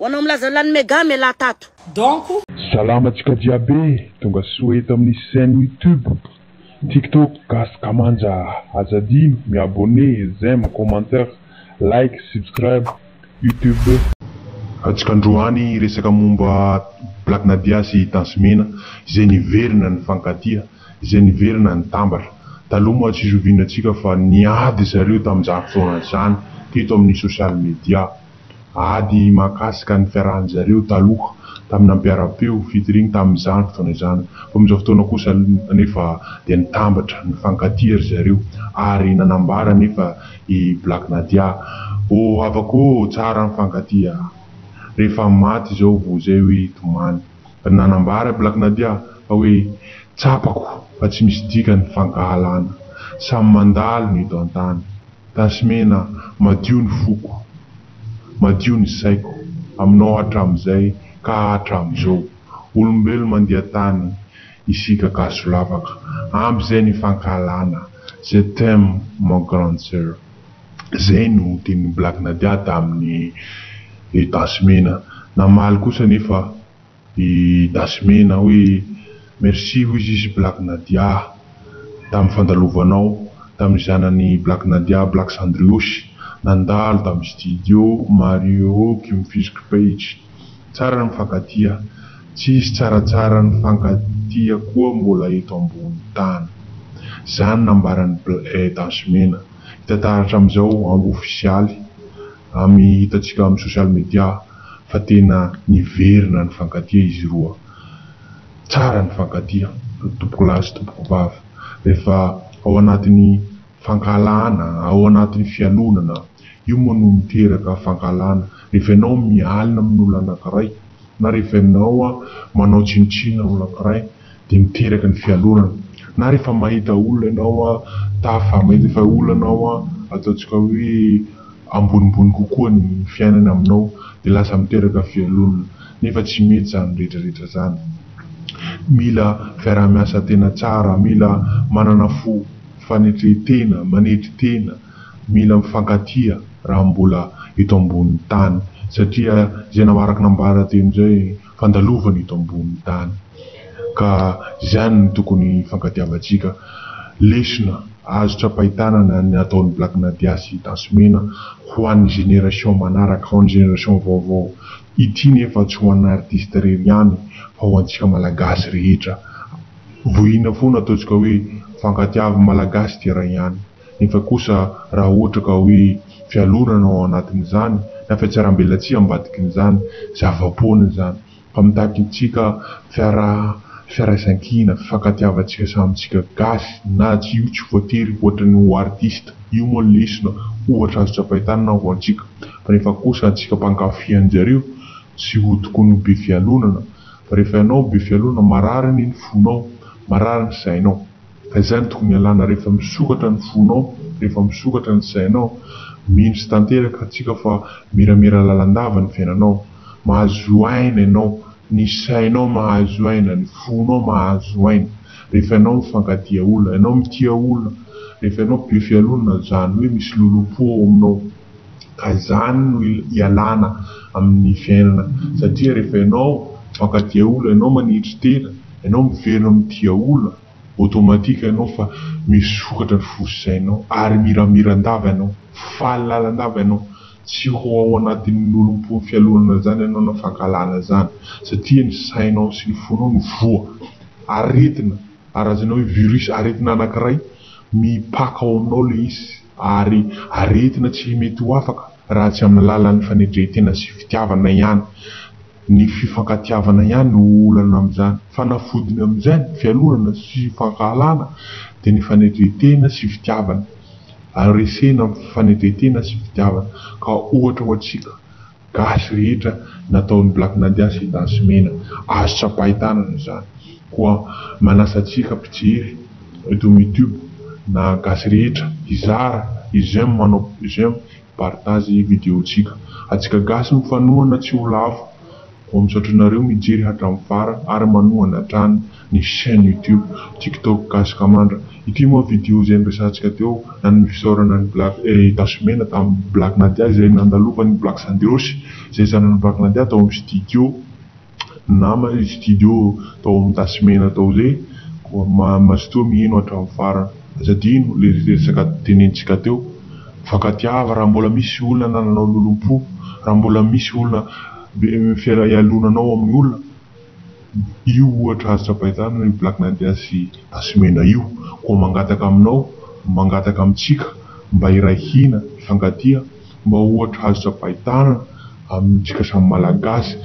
Hoanao milaza lany megame la tato. Donc salama tsika jiaby tonga soa eto amin'ny chaîne YouTube, TikTok, Gasy Kamanja. Azadino miabonné, j'aime, commentaire, like, subscribe, YouTube. Atsika androany resaka momba Black Nadia sy Tence Mena, izay niverina ny Fankatia, izay niverina ny Tambatra. Taloha moa tsy izovianatsika fa niady zareo tamin'izany fotoana izany teto amin'ny social media. Ady makasika ny fiarahan zareo taloha tamina mpiara-peo featuring tamin'izany fotoana izany. Fa amin'izao fotoana kosa nefa dia nitambatra ny Fankatia zareo ary nanambara nefa i Black Nadia o havako tsara ny Fankatia. Rehefa maty zao vo zay hoe tomany. Nanambara Black Nadia fa hoe tsapako fa tsy misy dikany Fankahalana. Samy mandalo ny eto an-tany. Tence Mena madio ny foko, madio ny saiko aminao hatramin'izay ka hatramin'izao. Olombelo mandeha tany isika kaso lavaka. Amizay ny Fankahalana. Je t'aime mon grande sœur. Zay no tenin'ny Black Nadia tamin'ny Tence Mena. Namaly kosa nefa i Tence Mena hoe merci hoy izy Black Nadia tamin'ny fandalovanao tamin'ny zanany Black Nadia Black Sandriosy nandalo tamin'ny studio Mario Kimfisk Page. Tsara ny Fankatia, tsisy tsaratsara ny Fankatia koa mbola eto ambony tany. Zany nambaran'ny Tence Mena. Hitantaratra amin'izao ambo officiel ami hitatsika amin'ny social media fa tena niverina ny Fankatia izy roa. Tsara ny Fankatia, tompoko lahy sy tompoko vavy. Rehefa ao anatin'ny Fankahalana, ao anatin'ny fialonana, io moa no miteraka Fankahalana. Rehefa ianao mialina amin'olona anankiray na rehefa ianao manao tsinitsina olona anankiray dia miteraka ny fialonana. Na rehefa mahita olona ianao tafa, mahita olona ianao ataontsika hoe ambonimbony kokoa ny fiainana aminao dia lasa miteraka fialonana. Nefa tsy mety zany rehetrarehetra zany. Mila fiaraha-miasa tena tsara, mila manana fo fanetretena, manetritena, mila mifankatia raha mbola eto ambony tany. Satria izay namaraky nambara teny zay fandalovana eto ambony tany. Ka izany no tokony fankatiavatsika. Lesona azo trapahitana ny ataon'ny Black Nadia sy Tence Mena ho an'ny génération manaraka, ho an'ny génération vaovao. Ity nefa tsy ho an'ny artiste rery ihany fa ho antsika malagasy rehetra. Vohina foana ataontsika hoe fankatiava malagasy ty raha ihany. Nefa kosa raha ohatra ka hoe fialonana ao anatin'izany na fiatsaram-belatsia ambadikin'izany, zava-poana zany. Fa mitakintsika fiaraisan-kina, fankatiavatsika samitsika gasy na tsy io tsy voatery ohatra ny ho artiste. Io moa lesona ohatra azo trapahitana ho antsika. Fa nefa kosa antsika mpankafy anjareo tsy ho tokony be fialonana. Fa rehefa ianao be fialonana marary ny fonao, marary ny sainao. Fa izany tokony alana. Rehefa misokatra ny fonao, rehefa misokatra ny sainao, mino sy tanteraka antsika fa miramira lalandava ny fiainanao. Mahazo aina ianao, ny sainao mahazo aina, ny fonao mahazo aina. Rehefa ianao mifankatia olona, ianao mitia olona, rehefa ianao be fialonana zany hoe misy lolom-po ao aminao. Ka zany no ialana amin'ny fiainana. Satria rehefa ianao mifankatia olona, ianao manitry tena, ianao miverina mitia olona, automatika ianao fa misokatra ny fosainao ary miramirandava ianao, faly lalandava ianao. Tsy ho ao anatin'ny lolom-po fialonana zany ianao na Fankahalana zany. Satria ny sainao sy ny fonao no voa, aretina, arazanao hoe virus aretina anankiray mipaka ao aminao le izy ary aretina tsy mety ho afaka raha tsy amin'ny alalan'ny fanetretena sy fitiavana ihany. Ny fifankatiavana ihany no olana amin'izany. Fanafodiny amin'izany fialonana sy Fankahalana dia ny fanetretena sy fitiavana. Aresena fanetretena sy fitiavana. Ka ohatra ho antsika gasy rehetra nataon'ny Black Nadia sy Tence Mena, azo trapahitana zany. Koa manasa antsika mpijery eto YouTube na gasy rehetra izara, izay manao j'aime, partage vidéotsika. Atsika gasy mifanohana tsy ho lavo. Misaotranareo mijery hatramin'ny farany ary manohana hatrany ny chaîne YouTube TikTok Gasy Kamandra. Ity moa vidéo zay niresantsika teo nany fisaorana ny black Tasomena tamin'ny black Nadia zay nandalovan'ny black Sandrosy zay zanany black Nadia tao amin'ny studio nama studio tao amin'ny Tasomena tao zay mastoa miheno hatramin'ny farany azadino le resaka tenentsika teo fankatiava raha mbola misy olona nananao lolompo raha mbola misy olona fiara ialonanao amin'ny olona io ohatra azo sapahitana ny black Nadia sy Tasomena io ko mangataka aminao mangataka amintsika mba irahina Mifankatia mba ohatra azo sapahitana amintsika samy malagasy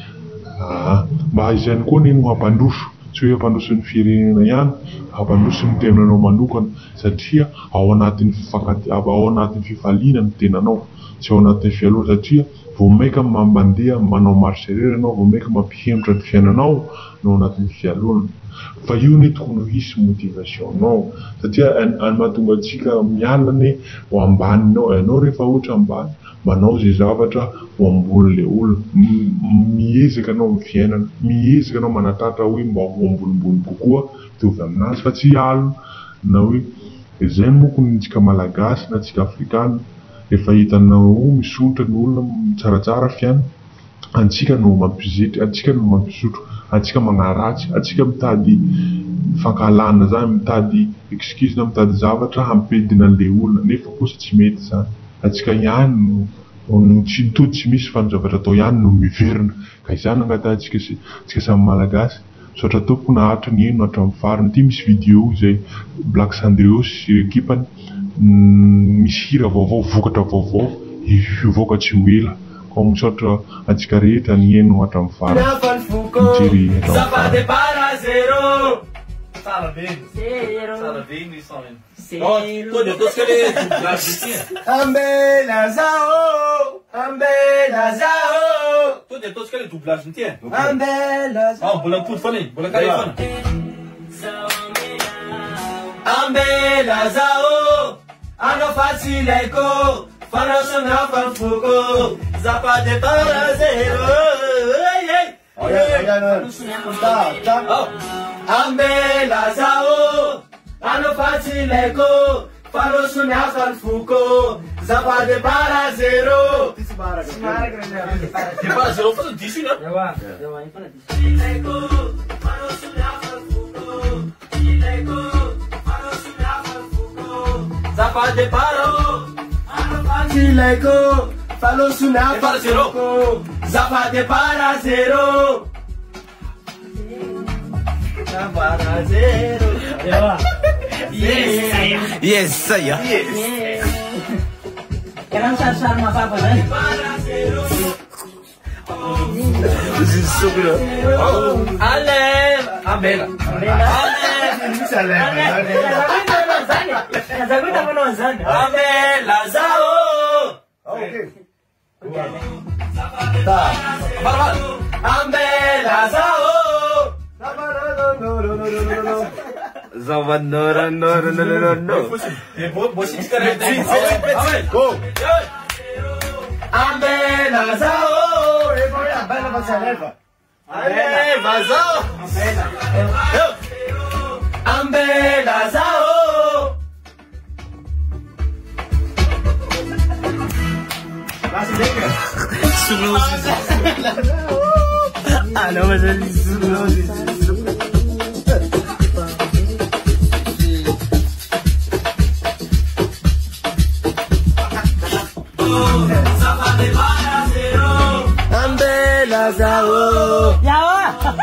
mba izany koa neny hampandroso tsy hoe hampandroso ny firenena ihany hampandroso ny tenanao manokana satria ao anatin'ny Fifankatia ao anatin'ny fifaliana ny tenanao tsy ao anatin'ny fialona satria vao maika mandeha manao marcherera anao vao maika mampihemitra ny fiainanao no anatin'ny fialona fa io ny tokony hisy motivation nao satria any mahatonga antsika mialana ho ambaninao ianao rehefa ohatra ambany manao zay zavatra ho ambony le olona miezaka anao amin'ny fiainana miezaka anao manatratra hoe mba ho ambonimbony kokoa mitovy aminazy fa tsy alina na hoe izay moko ntsika malagasy na tsika afrikana rehefa hitanao misontra ny olona tsaratsara fiainana antsika no mampizetry antsika no mampisotro antsika magnaratsy antsika mitady fankahalana zany mitady excuse na mitady zavatra hampedina an'le olona nefa kosa tsy mety zany antsika ihany no tsy nitody tsy misy fa ny zavatra atao ihany no miverina ka izany angatantsika tsika samy malagasy sotra tompoko naharitra ny eno hatramin'ny farany ty misy vidéo zay black Sandreo sy ekipany misy hira vaovao vokatra vaovao ivoaka tsy ho ela ka misaotra antsika rehetra ny eno hatramin'ny farany mijery hatramin'ny farany. Sala bem. Sala bem isso mesmo. Todo todos querem Ambela zao. Todo todos querem dublagem não tem? Ambela zao. Ah, bola tudo falei, bola cai fora. Ambela zao. Ano facileko. Fanoso na fanfuko. Zapate para zero. Olha, tá. Ambela zao, ano facileko, falo sunya falfuko, zapade para zero. Para zero faz disso, né? Eu falo disso. Falo sunya falfuko, falo sunya falfuko, zapade para ano facileko, falo sunya falfuko, zapade para zero. Yes, saya. Kailangan sasar mapapalan. This is so good. Ale, Ambela. Ambela zao. Okay. Ambela zao. No. Go. Ambela zao. Ambela zao. Ah, não, mas ele Ambela zao. Yawa.